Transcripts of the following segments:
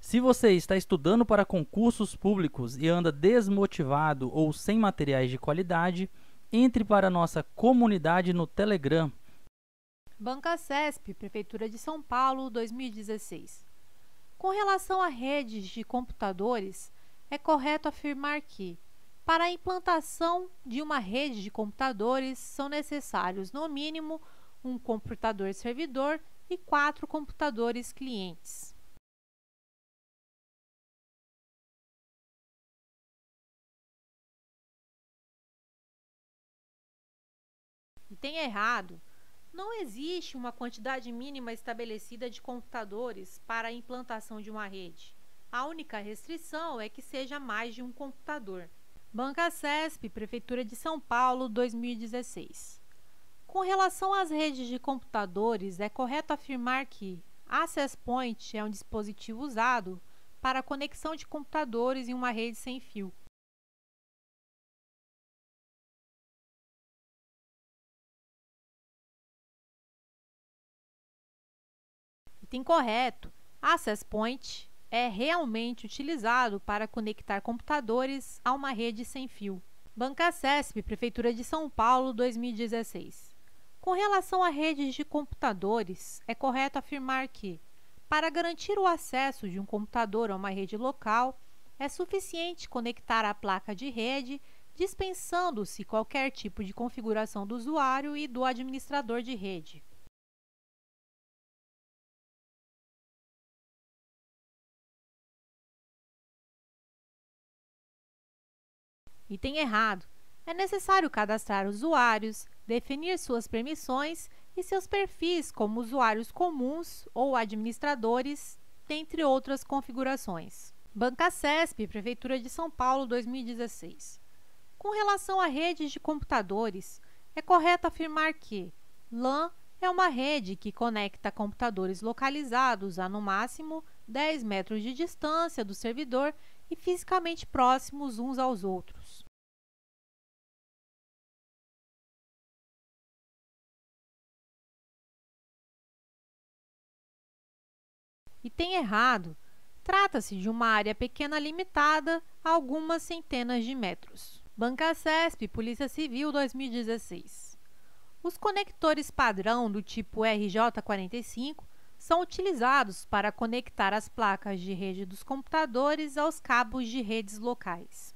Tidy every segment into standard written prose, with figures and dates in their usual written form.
Se você está estudando para concursos públicos e anda desmotivado ou sem materiais de qualidade, entre para a nossa comunidade no Telegram. BancaCesp, Prefeitura de São Paulo, 2016. Com relação a redes de computadores, é correto afirmar que, para a implantação de uma rede de computadores, são necessários, no mínimo, um computador servidor e 4 computadores clientes. E tem errado. Não existe uma quantidade mínima estabelecida de computadores para a implantação de uma rede. A única restrição é que seja mais de um computador. BancaCesp, Prefeitura de São Paulo, 2016. Com relação às redes de computadores, é correto afirmar que a Access Point é um dispositivo usado para a conexão de computadores em uma rede sem fio. Item correto. Access Point é realmente utilizado para conectar computadores a uma rede sem fio. BancaCesp, Prefeitura de São Paulo, 2016. Com relação a redes de computadores, é correto afirmar que, para garantir o acesso de um computador a uma rede local, é suficiente conectar a placa de rede, dispensando-se qualquer tipo de configuração do usuário e do administrador de rede. Item errado. É necessário cadastrar usuários, definir suas permissões e seus perfis como usuários comuns ou administradores, dentre outras configurações. BancaCesp, Prefeitura de São Paulo, 2016. Com relação a redes de computadores, é correto afirmar que LAN é uma rede que conecta computadores localizados a, no máximo, 10 metros de distância do servidor e fisicamente próximos uns aos outros. Item errado. Trata-se de uma área pequena limitada a algumas centenas de metros. BancaCesp, Polícia Civil, 2016. Os conectores padrão do tipo RJ45 são utilizados para conectar as placas de rede dos computadores aos cabos de redes locais.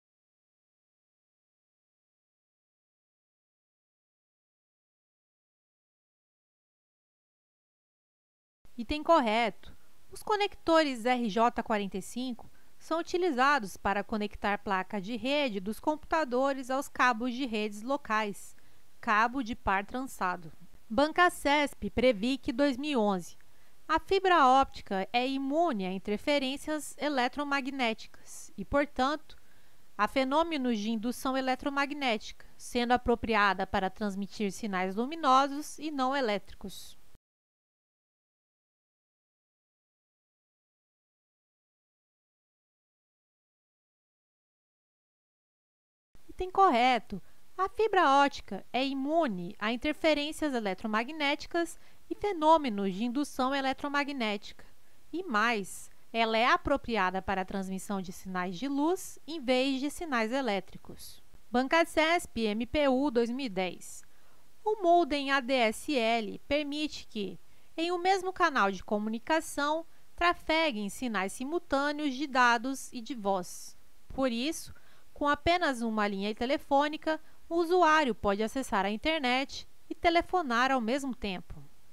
Item correto. Os conectores RJ45 são utilizados para conectar placa de rede dos computadores aos cabos de redes locais, cabo de par trançado. BancaCesp, Previc, 2011. A fibra óptica é imune a interferências eletromagnéticas e, portanto, a fenômenos de indução eletromagnética, sendo apropriada para transmitir sinais luminosos e não elétricos. Item correto. A fibra óptica é imune a interferências eletromagnéticas e fenômenos de indução eletromagnética. E mais, ela é apropriada para a transmissão de sinais de luz em vez de sinais elétricos. BancaCesp, MPU, 2010. O modem ADSL permite que, em um mesmo canal de comunicação, trafeguem sinais simultâneos de dados e de voz. Por isso, com apenas uma linha telefônica, o usuário pode acessar a internet e telefonar ao mesmo tempo.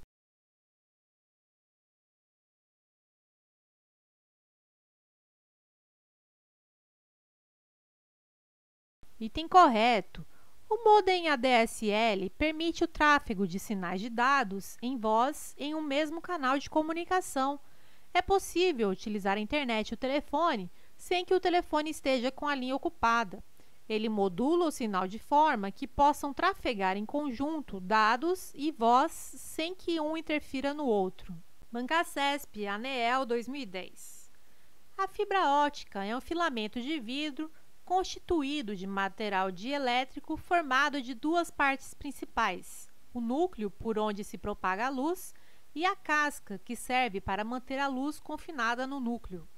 Item correto. O modem ADSL permite o tráfego de sinais de dados em voz em um mesmo canal de comunicação. É possível utilizar a internet e o telefone sem que o telefone esteja com a linha ocupada. Ele modula o sinal de forma que possam trafegar em conjunto dados e voz sem que um interfira no outro. BancaCesp, ANEEL, 2010. A fibra óptica é um filamento de vidro constituído de material dielétrico formado de duas partes principais, o núcleo por onde se propaga a luz e a casca, que serve para manter a luz confinada no núcleo.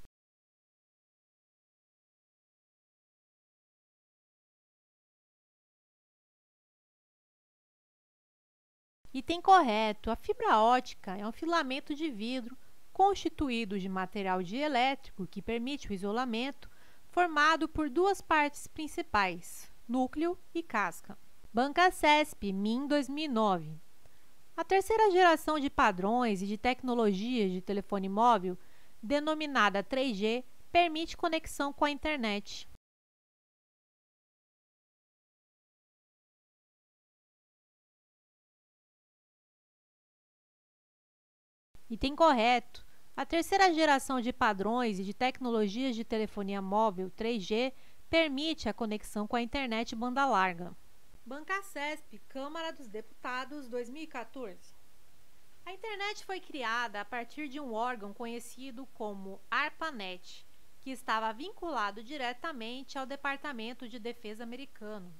Item correto: a fibra ótica é um filamento de vidro constituído de material dielétrico que permite o isolamento, formado por duas partes principais, núcleo e casca. Banca CESP, MIN 2009. A terceira geração de padrões e de tecnologias de telefone móvel, denominada 3G, permite conexão com a internet. Item correto: a terceira geração de padrões e de tecnologias de telefonia móvel 3G permite a conexão com a internet banda larga. Banca CESP, Câmara dos Deputados, 2014. A internet foi criada a partir de um órgão conhecido como ARPANET, que estava vinculado diretamente ao Departamento de Defesa americano.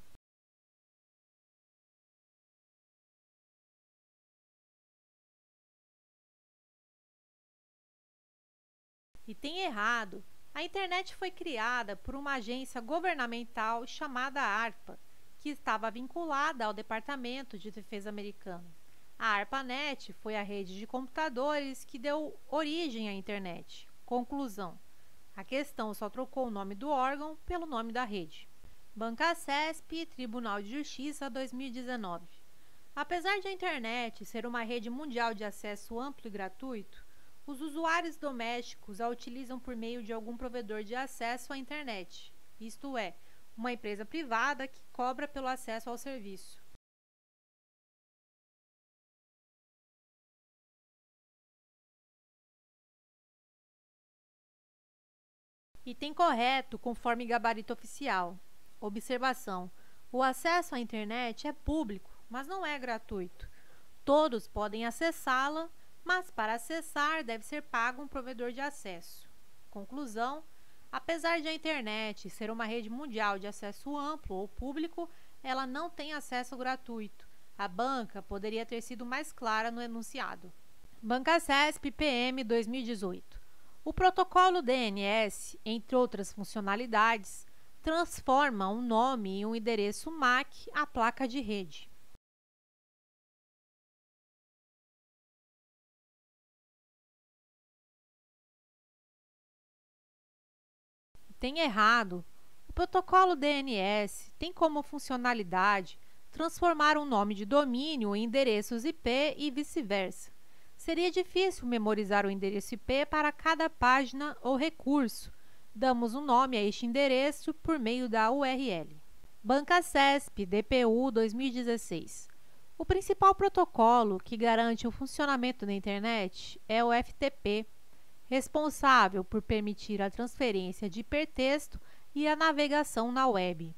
Item errado: a internet foi criada por uma agência governamental chamada ARPA, que estava vinculada ao Departamento de Defesa americano. A ARPANET foi a rede de computadores que deu origem à internet. Conclusão: a questão só trocou o nome do órgão pelo nome da rede. Banca CESP, Tribunal de Justiça, 2019. Apesar de a internet ser uma rede mundial de acesso amplo e gratuito, os usuários domésticos a utilizam por meio de algum provedor de acesso à internet, isto é, uma empresa privada que cobra pelo acesso ao serviço. Item correto, conforme gabarito oficial. Observação: o acesso à internet é público, mas não é gratuito. Todos podem acessá-la, mas para acessar deve ser pago um provedor de acesso. Conclusão: apesar de a internet ser uma rede mundial de acesso amplo ou público, ela não tem acesso gratuito. A banca poderia ter sido mais clara no enunciado. Banca CESP, PM 2018. O protocolo DNS, entre outras funcionalidades, transforma um nome e um endereço MAC à placa de rede. Tem errado: o protocolo DNS tem como funcionalidade transformar um nome de domínio em endereços IP e vice-versa. Seria difícil memorizar o endereço IP para cada página ou recurso. Damos um nome a este endereço por meio da URL. Banca CESP, DPU 2016. O principal protocolo que garante o funcionamento da internet é o FTP, responsável por permitir a transferência de hipertexto e a navegação na web.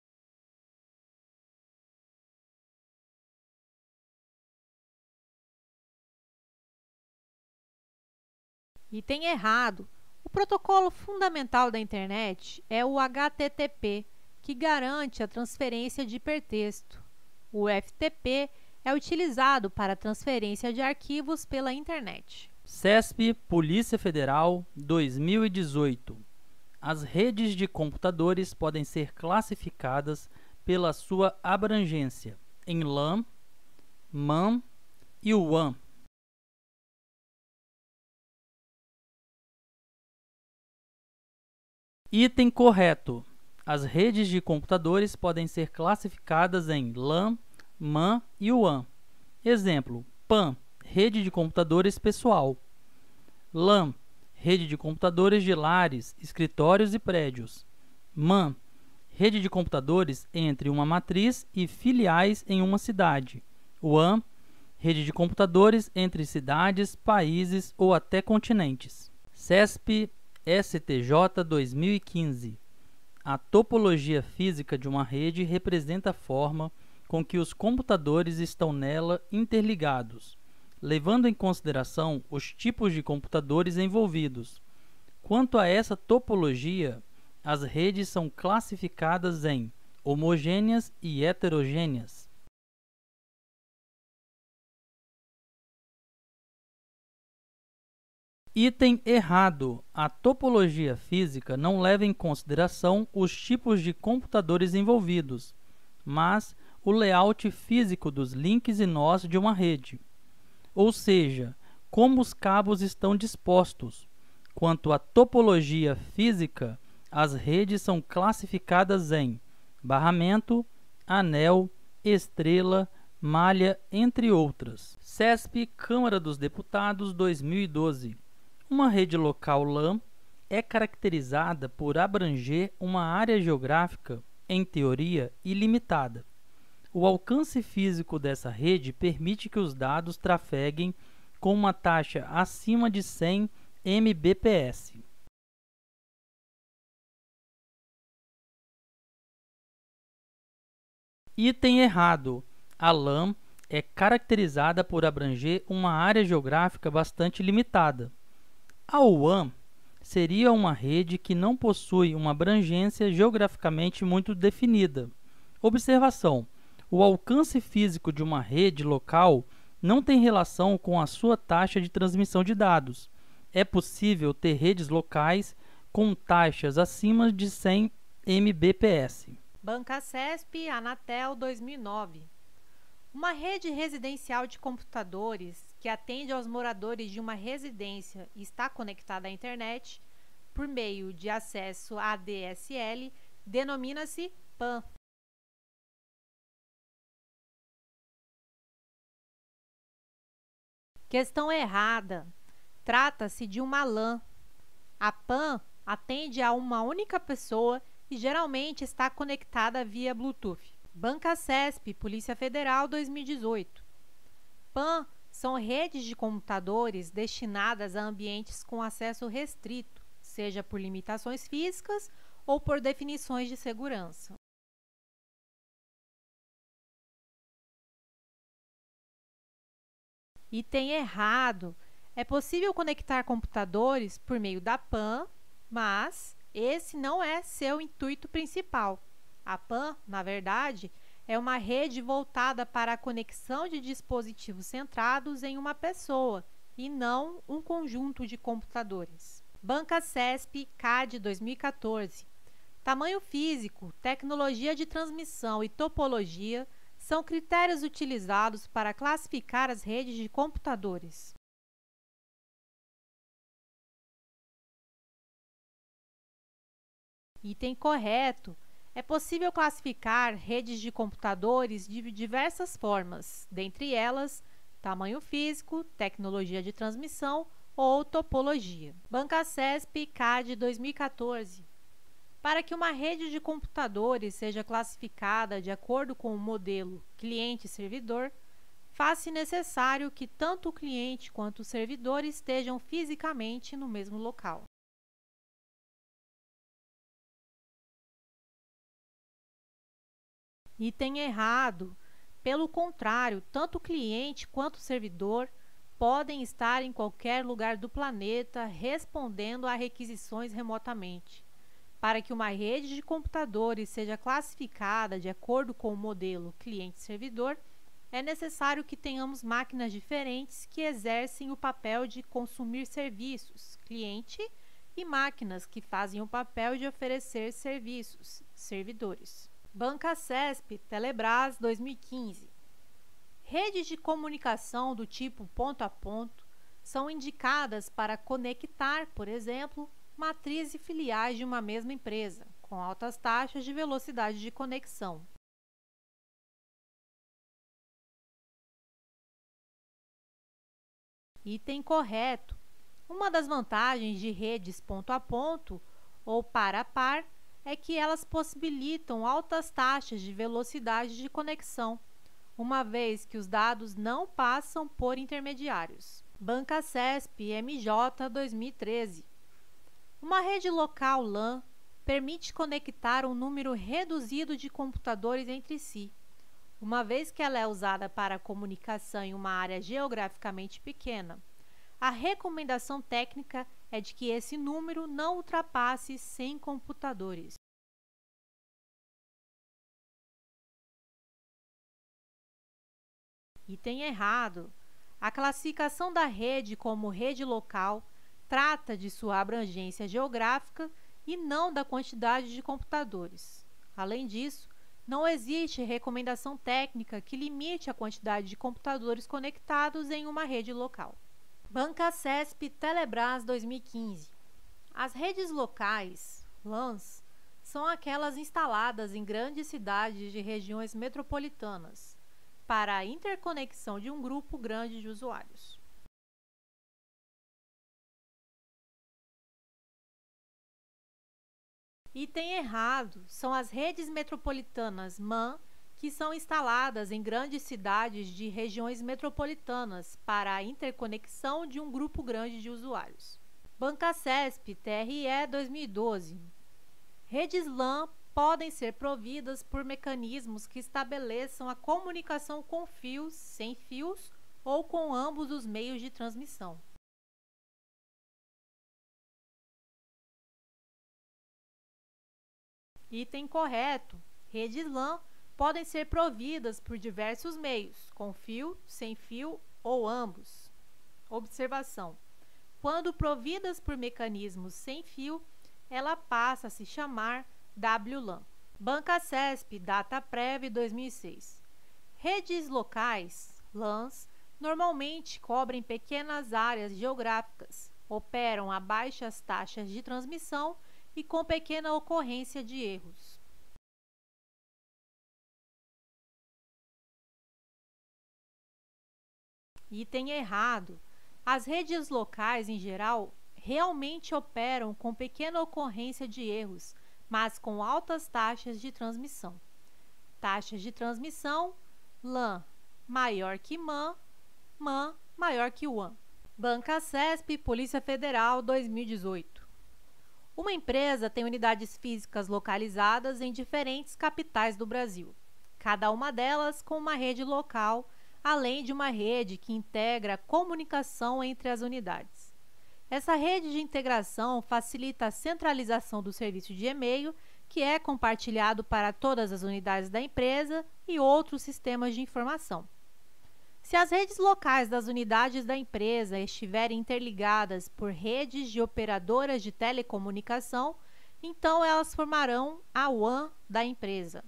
Item errado: o protocolo fundamental da internet é o HTTP, que garante a transferência de hipertexto. O FTP é utilizado para a transferência de arquivos pela internet. CESP, Polícia Federal, 2018. As redes de computadores podem ser classificadas pela sua abrangência em LAN, MAN e WAN. Item correto: as redes de computadores podem ser classificadas em LAN, MAN e WAN. Exemplo: PAN, rede de computadores pessoal. LAN, rede de computadores de lares, escritórios e prédios. MAN, rede de computadores entre uma matriz e filiais em uma cidade. WAN, rede de computadores entre cidades, países ou até continentes. CESP STJ 2015. A topologia física de uma rede representa a forma com que os computadores estão nela interligados, levando em consideração os tipos de computadores envolvidos. Quanto a essa topologia, as redes são classificadas em homogêneas e heterogêneas. Item errado. A topologia física não leva em consideração os tipos de computadores envolvidos, mas o layout físico dos links e nós de uma rede, ou seja, como os cabos estão dispostos. Quanto à topologia física, as redes são classificadas em barramento, anel, estrela, malha, entre outras. CESP, Câmara dos Deputados, 2012. Uma rede local LAN é caracterizada por abranger uma área geográfica, em teoria, ilimitada. O alcance físico dessa rede permite que os dados trafeguem com uma taxa acima de 100 Mbps. Item errado. A LAN é caracterizada por abranger uma área geográfica bastante limitada. A WAN seria uma rede que não possui uma abrangência geograficamente muito definida. Observação: o alcance físico de uma rede local não tem relação com a sua taxa de transmissão de dados. É possível ter redes locais com taxas acima de 100 Mbps. Banca CESP, Anatel, 2009. Uma rede residencial de computadores que atende aos moradores de uma residência e está conectada à internet por meio de acesso ADSL denomina-se PAN. Questão errada. Trata-se de uma LAN. A PAN atende a uma única pessoa e geralmente está conectada via Bluetooth. Banca CESP, Polícia Federal, 2018. PAN são redes de computadores destinadas a ambientes com acesso restrito, seja por limitações físicas ou por definições de segurança. Item errado. É possível conectar computadores por meio da PAN, mas esse não é seu intuito principal. A PAN, na verdade, é uma rede voltada para a conexão de dispositivos centrados em uma pessoa e não um conjunto de computadores. Banca CESP, CAD, 2014. Tamanho físico, tecnologia de transmissão e topologia são critérios utilizados para classificar as redes de computadores. Item correto. É possível classificar redes de computadores de diversas formas, dentre elas, tamanho físico, tecnologia de transmissão ou topologia. Banca CESP, CAD, 2014. Para que uma rede de computadores seja classificada de acordo com o modelo cliente-servidor, faz-se necessário que tanto o cliente quanto o servidor estejam fisicamente no mesmo local. Item errado. Pelo contrário, tanto o cliente quanto o servidor podem estar em qualquer lugar do planeta respondendo a requisições remotamente. Para que uma rede de computadores seja classificada de acordo com o modelo cliente-servidor, é necessário que tenhamos máquinas diferentes que exercem o papel de consumir serviços, cliente, e máquinas que fazem o papel de oferecer serviços, servidores. Banca CESP, Telebrás, 2015. Redes de comunicação do tipo ponto a ponto são indicadas para conectar, por exemplo, matrizes e filiais de uma mesma empresa, com altas taxas de velocidade de conexão. Item correto. Uma das vantagens de redes ponto a ponto ou par a par é que elas possibilitam altas taxas de velocidade de conexão, uma vez que os dados não passam por intermediários. Banca CESP, MJ, 2013. Uma rede local LAN permite conectar um número reduzido de computadores entre si, uma vez que ela é usada para a comunicação em uma área geograficamente pequena. A recomendação técnica é de que esse número não ultrapasse 100 computadores. Item errado. A classificação da rede como rede local trata de sua abrangência geográfica e não da quantidade de computadores. Além disso, não existe recomendação técnica que limite a quantidade de computadores conectados em uma rede local. Bancasesp Telebrás 2015. As redes locais, LANs, são aquelas instaladas em grandes cidades de regiões metropolitanas para a interconexão de um grupo grande de usuários. Item errado são as redes metropolitanas MAN, que são instaladas em grandes cidades de regiões metropolitanas para a interconexão de um grupo grande de usuários. Bancasesp TRE 2012. Redes LAN podem ser providas por mecanismos que estabeleçam a comunicação com fios, sem fios ou com ambos os meios de transmissão. Item correto. Redes LAN podem ser providas por diversos meios, com fio, sem fio ou ambos. Observação: quando providas por mecanismos sem fio, ela passa a se chamar WLAN. Bancasesp Dataprev 2006. Redes locais, LANs, normalmente cobrem pequenas áreas geográficas, operam a baixas taxas de transmissão e com pequena ocorrência de erros. Item errado. As redes locais, em geral, realmente operam com pequena ocorrência de erros, mas com altas taxas de transmissão. Taxas de transmissão: LAN maior que MAN, MAN maior que WAN. Bancasesp Polícia Federal 2018. Uma empresa tem unidades físicas localizadas em diferentes capitais do Brasil, cada uma delas com uma rede local, além de uma rede que integra a comunicação entre as unidades. Essa rede de integração facilita a centralização do serviço de e-mail, que é compartilhado para todas as unidades da empresa e outros sistemas de informação. Se as redes locais das unidades da empresa estiverem interligadas por redes de operadoras de telecomunicação, então elas formarão a WAN da empresa.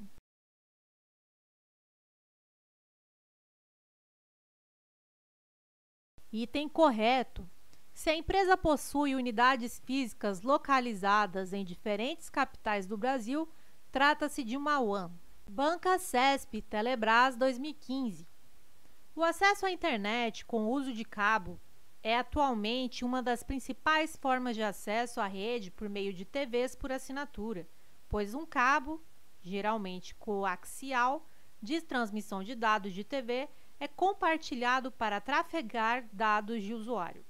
Item correto. Se a empresa possui unidades físicas localizadas em diferentes capitais do Brasil, trata-se de uma WAN. Bancasesp Telebrás 2015. O acesso à internet com o uso de cabo é atualmente uma das principais formas de acesso à rede por meio de TVs por assinatura, pois um cabo, geralmente coaxial, de transmissão de dados de TV é compartilhado para trafegar dados de usuário.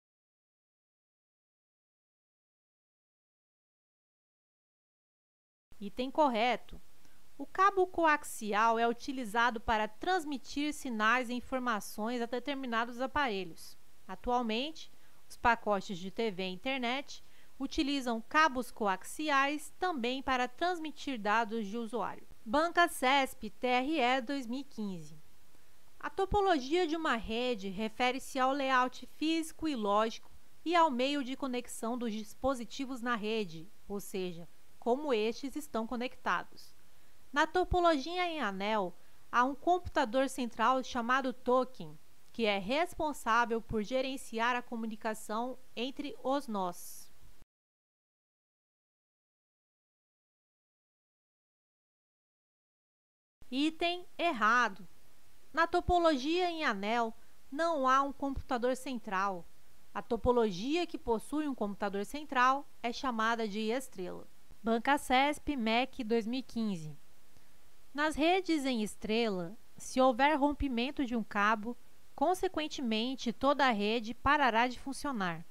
Item correto. O cabo coaxial é utilizado para transmitir sinais e informações a determinados aparelhos. Atualmente, os pacotes de TV e internet utilizam cabos coaxiais também para transmitir dados de usuário. Bancasesp TRE 2015. A topologia de uma rede refere-se ao layout físico e lógico e ao meio de conexão dos dispositivos na rede, ou seja, como estes estão conectados. Na topologia em anel, há um computador central chamado token, que é responsável por gerenciar a comunicação entre os nós. Item errado. Na topologia em anel, não há um computador central. A topologia que possui um computador central é chamada de estrela. Bancasesp MEC 2015. Nas redes em estrela, se houver rompimento de um cabo, consequentemente toda a rede parará de funcionar.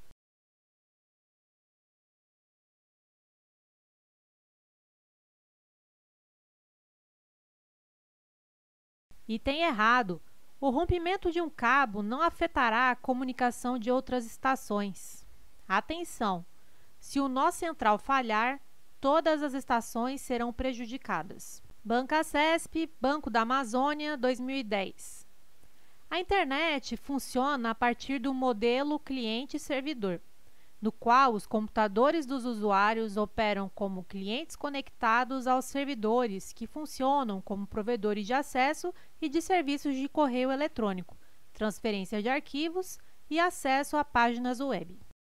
Item errado. O rompimento de um cabo não afetará a comunicação de outras estações. Atenção! Se o nó central falhar, todas as estações serão prejudicadas. Bancasesp, Banco da Amazônia, 2010. A internet funciona a partir do modelo cliente-servidor. no qual os computadores dos usuários operam como clientes conectados aos servidores que funcionam como provedores de acesso e de serviços de correio eletrônico, transferência de arquivos e acesso a páginas web.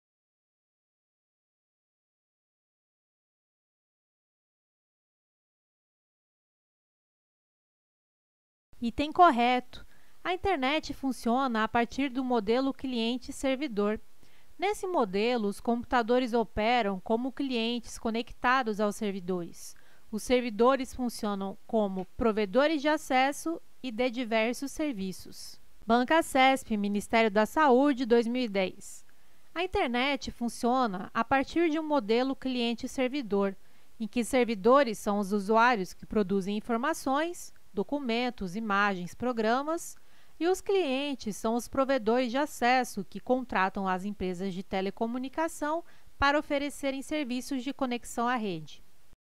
Item correto. A internet funciona a partir do modelo cliente-servidor. Nesse modelo, os computadores operam como clientes conectados aos servidores. Os servidores funcionam como provedores de acesso e de diversos serviços. Banca CESP, Ministério da Saúde, 2010. A internet funciona a partir de um modelo cliente-servidor, em que servidores são os usuários que produzem informações, documentos, imagens, programas, e os clientes são os provedores de acesso que contratam as empresas de telecomunicação para oferecerem serviços de conexão à rede.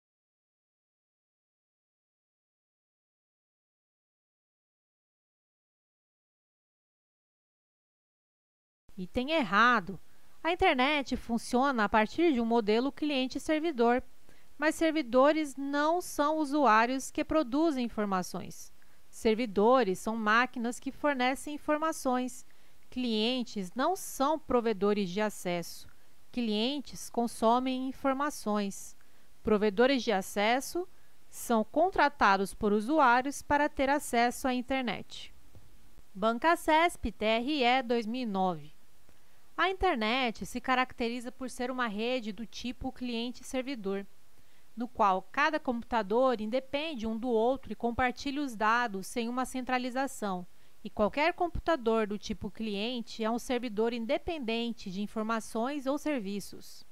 Item errado. A internet funciona a partir de um modelo cliente-servidor, mas servidores não são usuários que produzem informações. Servidores são máquinas que fornecem informações. Clientes não são provedores de acesso. Clientes consomem informações. Provedores de acesso são contratados por usuários para ter acesso à internet. Banca CESP, TRE, 2009. A internet se caracteriza por ser uma rede do tipo cliente-servidor, no qual cada computador independe um do outro e compartilha os dados sem uma centralização, e qualquer computador do tipo cliente é um servidor independente de informações ou serviços.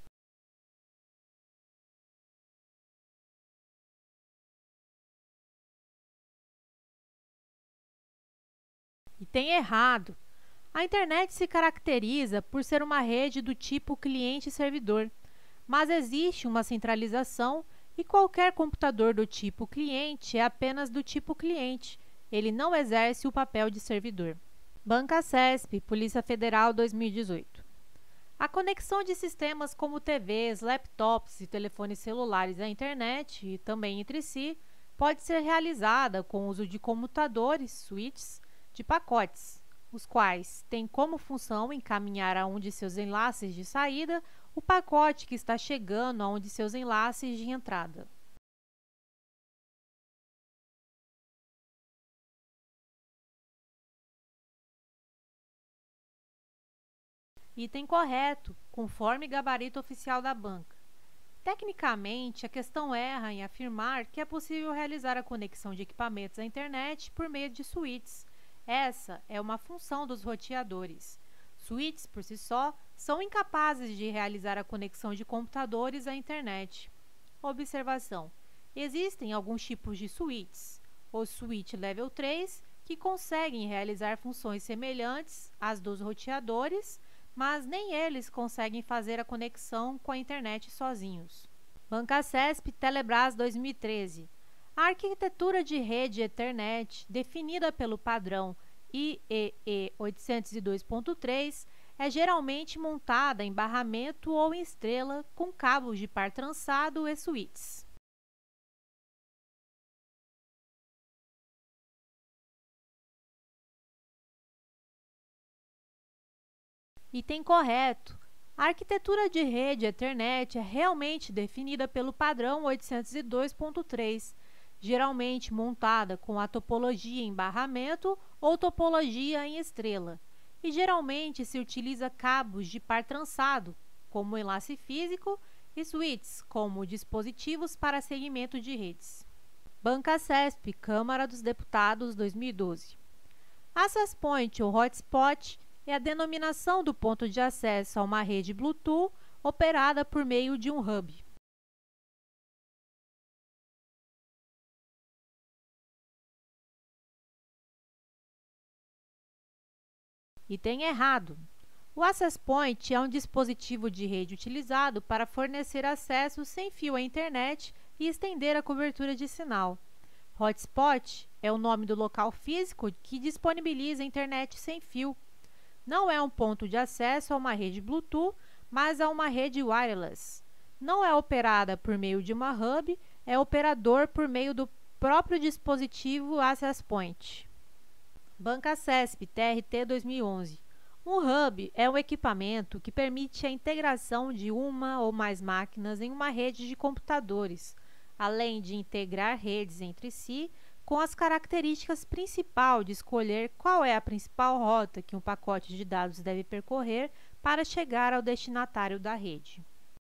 Item errado. A internet se caracteriza por ser uma rede do tipo cliente-servidor, mas existe uma centralização e qualquer computador do tipo cliente é apenas do tipo cliente. Ele não exerce o papel de servidor. Banca CESP, Polícia Federal, 2018. A conexão de sistemas como TVs, laptops e telefones celulares à internet, e também entre si, pode ser realizada com o uso de computadores, switches, de pacotes, os quais têm como função encaminhar a um de seus enlaces de saída o pacote que está chegando a um de seus enlaces de entrada. Item correto, conforme gabarito oficial da banca. Tecnicamente, a questão erra em afirmar que é possível realizar a conexão de equipamentos à internet por meio de switches. Essa é uma função dos roteadores. Switches, por si só, são incapazes de realizar a conexão de computadores à internet. Observação: existem alguns tipos de switches. O switch Level 3, que conseguem realizar funções semelhantes às dos roteadores, mas nem eles conseguem fazer a conexão com a internet sozinhos. Banca CESP, Telebrás, 2013. A arquitetura de rede Ethernet, definida pelo padrão IEEE 802.3, é geralmente montada em barramento ou em estrela com cabos de par trançado e switches. Item correto. A arquitetura de rede Ethernet é realmente definida pelo padrão 802.3, geralmente montada com a topologia em barramento ou topologia em estrela, e geralmente se utiliza cabos de par trançado, como enlace físico, e switches, como dispositivos para segmento de redes. Banca CESP, Câmara dos Deputados, 2012. Access Point ou Hotspot é a denominação do ponto de acesso a uma rede Bluetooth operada por meio de um hub. Item errado. O Access Point é um dispositivo de rede utilizado para fornecer acesso sem fio à internet e estender a cobertura de sinal. Hotspot é o nome do local físico que disponibiliza a internet sem fio. Não é um ponto de acesso a uma rede Bluetooth, mas a uma rede wireless. Não é operada por meio de uma hub, é operador por meio do próprio dispositivo Access Point. Banca CESP TRT 2011. Um hub é um equipamento que permite a integração de uma ou mais máquinas em uma rede de computadores, além de integrar redes entre si, com as características principais de escolher qual é a principal rota que um pacote de dados deve percorrer para chegar ao destinatário da rede.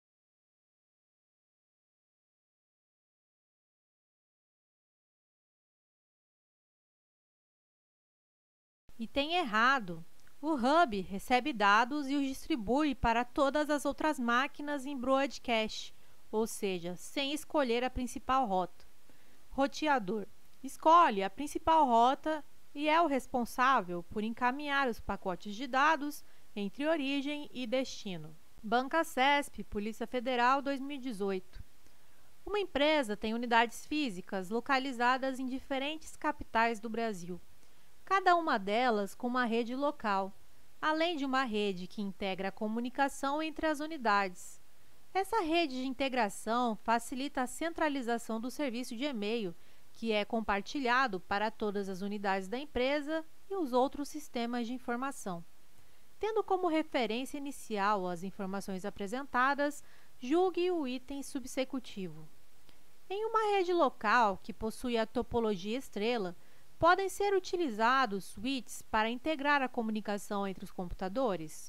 Item errado. O hub recebe dados e os distribui para todas as outras máquinas em broadcast, ou seja, sem escolher a principal rota. Roteador. Escolhe a principal rota e é o responsável por encaminhar os pacotes de dados entre origem e destino. Banca CESP, Polícia Federal 2018. Uma empresa tem unidades físicas localizadas em diferentes capitais do Brasil, cada uma delas com uma rede local, além de uma rede que integra a comunicação entre as unidades. Essa rede de integração facilita a centralização do serviço de e-mail, que é compartilhado para todas as unidades da empresa e os outros sistemas de informação. Tendo como referência inicial as informações apresentadas, julgue o item subsecutivo. Em uma rede local que possui a topologia estrela, podem ser utilizados switches para integrar a comunicação entre os computadores?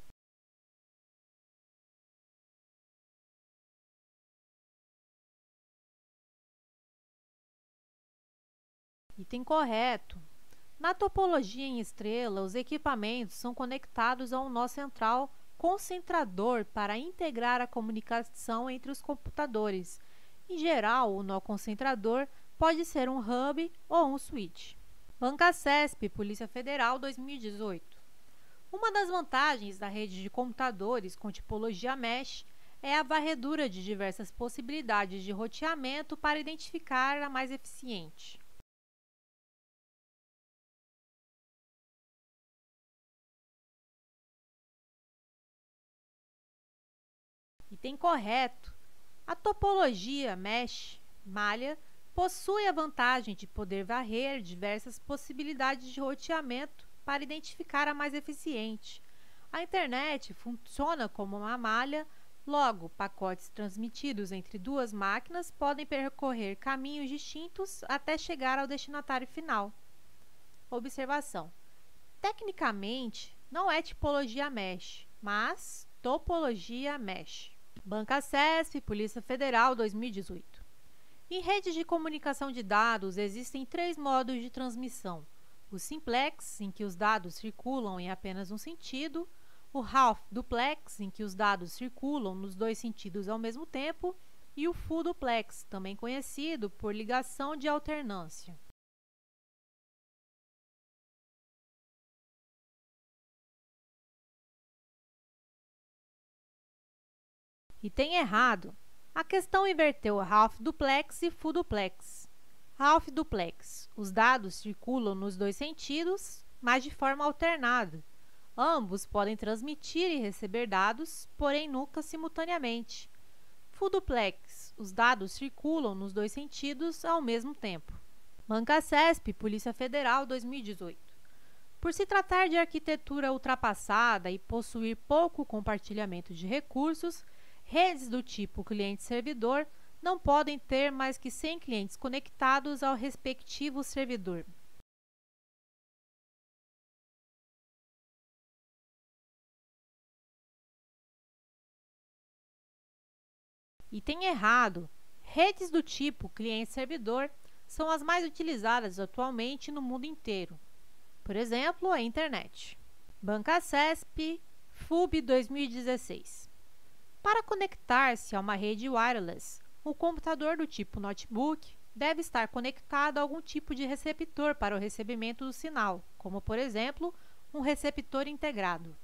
Item correto. Na topologia em estrela, os equipamentos são conectados a um nó central concentrador para integrar a comunicação entre os computadores. Em geral, o nó concentrador pode ser um hub ou um switch. Banca CESP, Polícia Federal 2018. Uma das vantagens da rede de computadores com tipologia mesh é a varredura de diversas possibilidades de roteamento para identificar a mais eficiente. Item correto. A topologia mesh, malha, possui a vantagem de poder varrer diversas possibilidades de roteamento para identificar a mais eficiente. A internet funciona como uma malha, logo, pacotes transmitidos entre duas máquinas podem percorrer caminhos distintos até chegar ao destinatário final. Observação: tecnicamente, não é tipologia mesh, mas topologia mesh. Banca CESP, Polícia Federal 2018. Em redes de comunicação de dados, existem 3 modos de transmissão: o simplex, em que os dados circulam em apenas um sentido; o half duplex, em que os dados circulam nos 2 sentidos ao mesmo tempo; e o full duplex, também conhecido por ligação de alternância. Item errado. A questão inverteu half duplex e full duplex. Half duplex. Os dados circulam nos 2 sentidos, mas de forma alternada. Ambos podem transmitir e receber dados, porém nunca simultaneamente. Full duplex. Os dados circulam nos 2 sentidos ao mesmo tempo. Banca CESP, Polícia Federal 2018. Por se tratar de arquitetura ultrapassada e possuir pouco compartilhamento de recursos, redes do tipo cliente-servidor não podem ter mais que 100 clientes conectados ao respectivo servidor. Item errado. Redes do tipo cliente-servidor são as mais utilizadas atualmente no mundo inteiro. Por exemplo, a internet. Banca CESP, FUB 2016. Para conectar-se a uma rede wireless, o computador do tipo notebook deve estar conectado a algum tipo de receptor para o recebimento do sinal, como, por exemplo, um receptor integrado.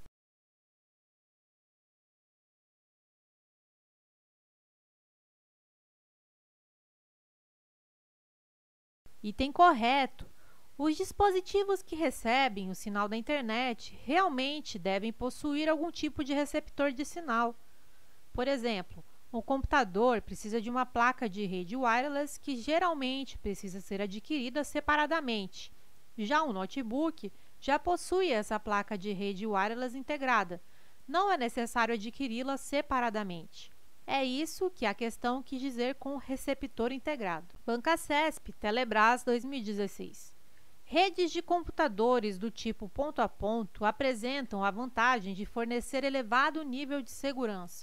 Item correto. Os dispositivos que recebem o sinal da internet realmente devem possuir algum tipo de receptor de sinal. Por exemplo, o computador precisa de uma placa de rede wireless que geralmente precisa ser adquirida separadamente. Já o notebook já possui essa placa de rede wireless integrada. Não é necessário adquiri-la separadamente. É isso que a questão quis dizer com receptor integrado. Bancasesp, Telebrás, 2016. Redes de computadores do tipo ponto a ponto apresentam a vantagem de fornecer elevado nível de segurança.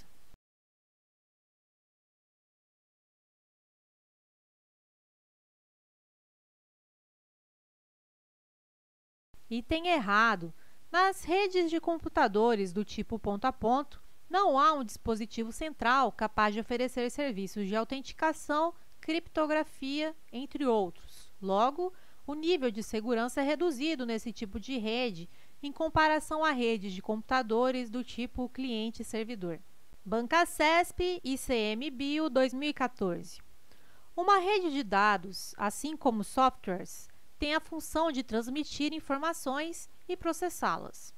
Item errado. Nas redes de computadores do tipo ponto a ponto, não há um dispositivo central capaz de oferecer serviços de autenticação, criptografia, entre outros. Logo, o nível de segurança é reduzido nesse tipo de rede em comparação a redes de computadores do tipo cliente-servidor. Bancasesp ICMBio 2014. Uma rede de dados, assim como softwares, tem a função de transmitir informações e processá-las.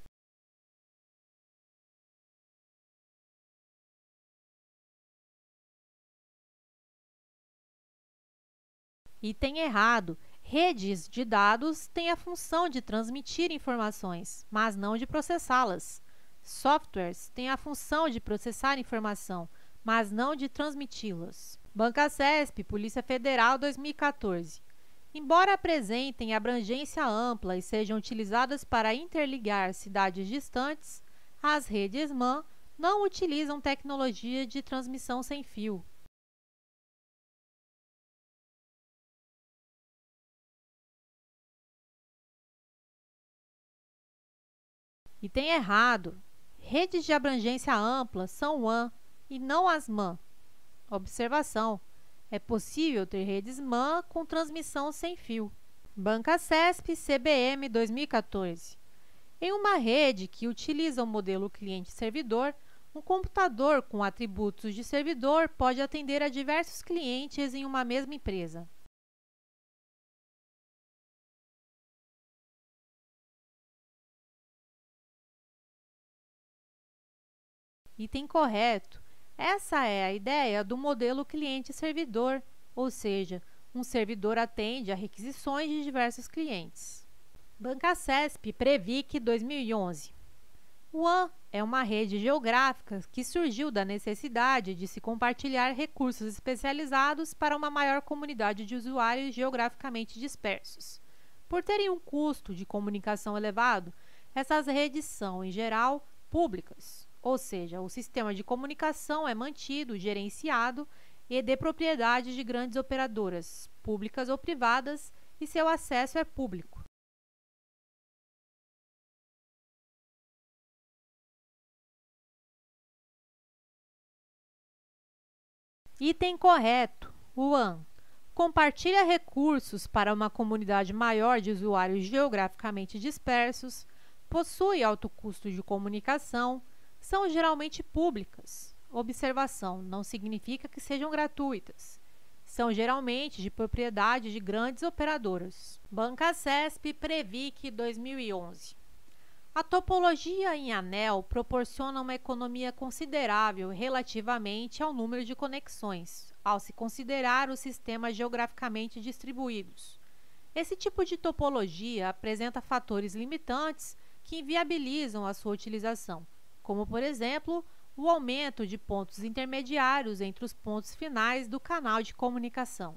Item errado. Redes de dados têm a função de transmitir informações, mas não de processá-las. Softwares têm a função de processar informação, mas não de transmiti-las. Bancasesp, Polícia Federal, 2014. Embora apresentem abrangência ampla e sejam utilizadas para interligar cidades distantes, as redes MAN não utilizam tecnologia de transmissão sem fio. Item errado. Redes de abrangência ampla são WAN e não as MAN. Observação: é possível ter redes MAN com transmissão sem fio. Bancasesp CBM 2014. Em uma rede que utiliza o modelo cliente-servidor, um computador com atributos de servidor pode atender a diversos clientes em uma mesma empresa. Item correto. Essa é a ideia do modelo cliente-servidor, ou seja, um servidor atende a requisições de diversos clientes. Bancasesp Previc 2011. O WAN é uma rede geográfica que surgiu da necessidade de se compartilhar recursos especializados para uma maior comunidade de usuários geograficamente dispersos. Por terem um custo de comunicação elevado, essas redes são, em geral, públicas. Ou seja, o sistema de comunicação é mantido, gerenciado e de propriedade de grandes operadoras, públicas ou privadas, e seu acesso é público. Item correto. O WAN compartilha recursos para uma comunidade maior de usuários geograficamente dispersos, possui alto custo de comunicação, são geralmente públicas. Observação: não significa que sejam gratuitas. São geralmente de propriedade de grandes operadoras. Bancasesp Previc 2011. A topologia em anel proporciona uma economia considerável relativamente ao número de conexões, ao se considerar os sistemas geograficamente distribuídos. Esse tipo de topologia apresenta fatores limitantes que inviabilizam a sua utilização, como, por exemplo, o aumento de pontos intermediários entre os pontos finais do canal de comunicação.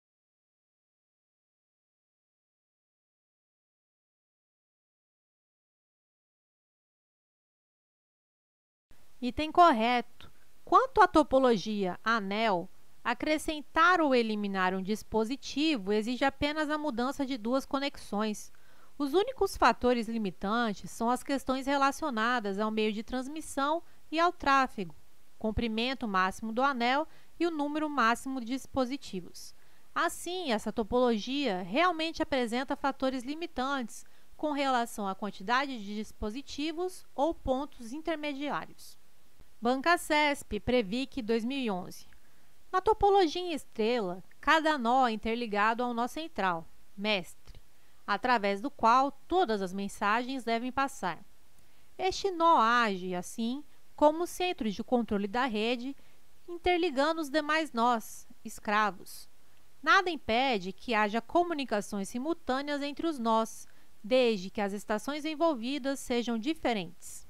Item correto. Quanto à topologia anel, acrescentar ou eliminar um dispositivo exige apenas a mudança de duas conexões. Os únicos fatores limitantes são as questões relacionadas ao meio de transmissão e ao tráfego, comprimento máximo do anel e o número máximo de dispositivos. Assim, essa topologia realmente apresenta fatores limitantes com relação à quantidade de dispositivos ou pontos intermediários. Bancasesp Previc 2011. Na topologia em estrela, cada nó é interligado ao nó central, mestre, através do qual todas as mensagens devem passar. Este nó age, assim, como centros de controle da rede, interligando os demais nós, escravos. Nada impede que haja comunicações simultâneas entre os nós, desde que as estações envolvidas sejam diferentes.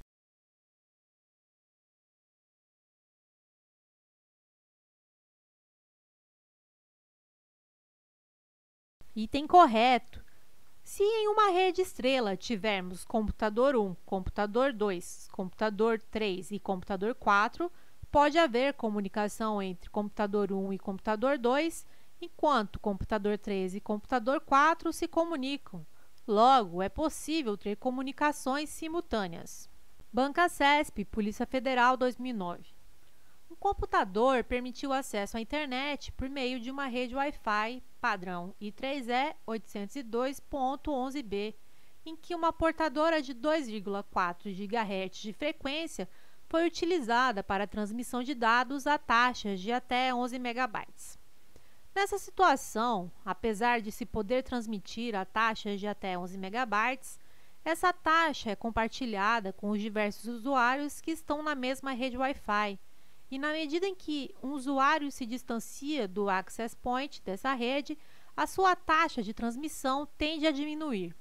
Item correto. Se em uma rede estrela tivermos computador 1, computador 2, computador 3 e computador 4, pode haver comunicação entre computador 1 e computador 2, enquanto computador 3 e computador 4 se comunicam. Logo, é possível ter comunicações simultâneas. Banca CESP, Polícia Federal, 2009. Um computador permitiu acesso à internet por meio de uma rede Wi-Fi padrão I3E 802.11b, em que uma portadora de 2,4 GHz de frequência foi utilizada para a transmissão de dados a taxas de até 11 MB. Nessa situação, apesar de se poder transmitir a taxas de até 11 MB, essa taxa é compartilhada com os diversos usuários que estão na mesma rede Wi-Fi, e na medida em que um usuário se distancia do access point dessa rede, a sua taxa de transmissão tende a diminuir.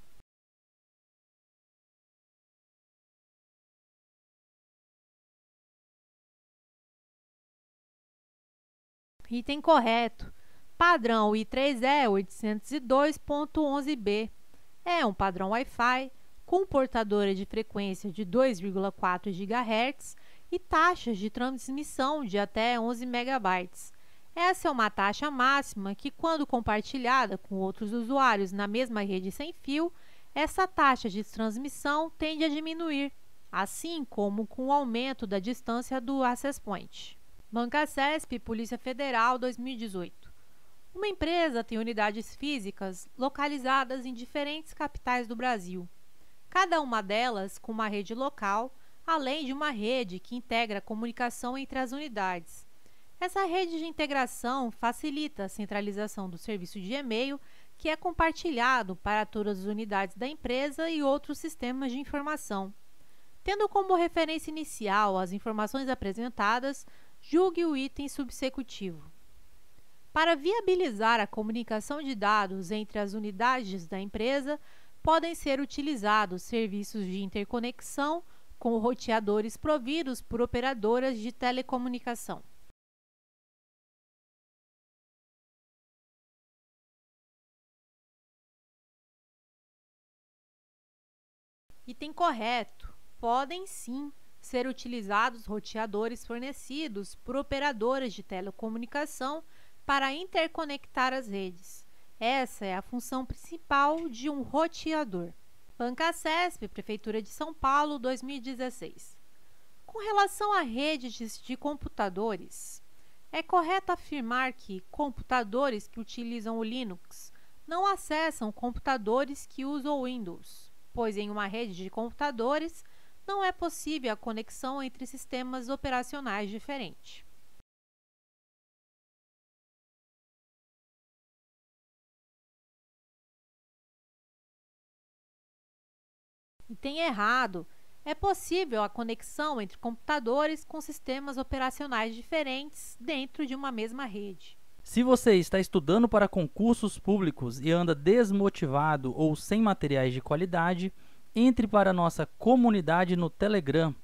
Item correto. Padrão I3E 802.11b é um padrão Wi-Fi com portadora de frequência de 2,4 GHz e taxas de transmissão de até 11 MB. Essa é uma taxa máxima que, quando compartilhada com outros usuários na mesma rede sem fio, essa taxa de transmissão tende a diminuir, assim como com o aumento da distância do access point. Banca CESP, Polícia Federal, 2018. Uma empresa tem unidades físicas localizadas em diferentes capitais do Brasil, cada uma delas com uma rede local, além de uma rede que integra a comunicação entre as unidades. Essa rede de integração facilita a centralização do serviço de e-mail, que é compartilhado para todas as unidades da empresa e outros sistemas de informação. Tendo como referência inicial as informações apresentadas, julgue o item subsecutivo. Para viabilizar a comunicação de dados entre as unidades da empresa, podem ser utilizados serviços de interconexão com roteadores providos por operadoras de telecomunicação. Item correto. Podem sim ser utilizados roteadores fornecidos por operadoras de telecomunicação para interconectar as redes. Essa é a função principal de um roteador. Banca CESP, Prefeitura de São Paulo, 2016. Com relação a redes de computadores, é correto afirmar que computadores que utilizam o Linux não acessam computadores que usam o Windows, pois em uma rede de computadores não é possível a conexão entre sistemas operacionais diferentes. Item errado. É possível a conexão entre computadores com sistemas operacionais diferentes dentro de uma mesma rede. Se você está estudando para concursos públicos e anda desmotivado ou sem materiais de qualidade, entre para a nossa comunidade no Telegram.